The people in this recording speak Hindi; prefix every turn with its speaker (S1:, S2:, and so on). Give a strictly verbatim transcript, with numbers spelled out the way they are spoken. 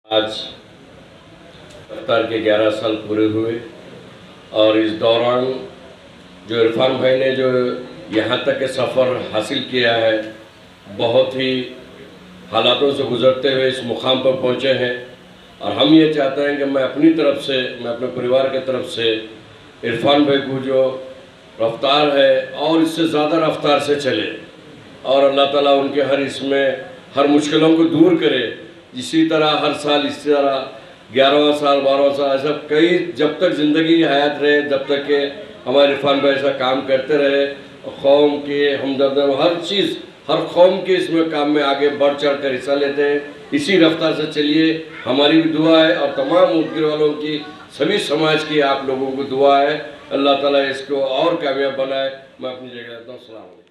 S1: आज रफ्तार के ग्यारह साल पूरे हुए और इस दौरान जो इरफान भाई ने जो यहाँ तक के सफ़र हासिल किया है, बहुत ही हालातों से गुज़रते हुए इस मुकाम पर पहुँचे हैं। और हम ये चाहते हैं कि मैं अपनी तरफ से, मैं अपने परिवार की तरफ से इरफान भाई को जो रफ्तार है और इससे ज़्यादा रफ्तार से चले और अल्लाह ताला उनके हर इसमें हर मुश्किलों को दूर करे। इसी तरह हर साल इसी तरह ग्यारहवां साल बारहवां साल ऐसा कई जब तक ज़िंदगी हयात रहे, जब तक के हमारे इरफान भाई ऐसा काम करते रहे, कौम के हमदर्द हर चीज़ हर कौम के इसमें काम में आगे बढ़ चढ़ कर हिस्सा लेते हैं। इसी रफ्तार से चलिए, हमारी भी दुआ है और तमाम उद्गिर वालों की, सभी समाज की आप लोगों को दुआ है। अल्लाह ताला इसको और कामयाब बनाए। मैं अपनी जगह रहता हूँ। अस्सलाम वालेकुम।